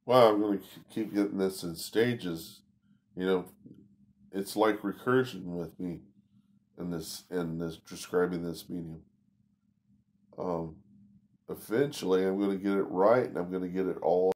Well, I'm going to keep getting this in stages. You know, it's like recursion with me in this describing this medium. Um, Eventually, I'm going to get it right, and I'm going to get it all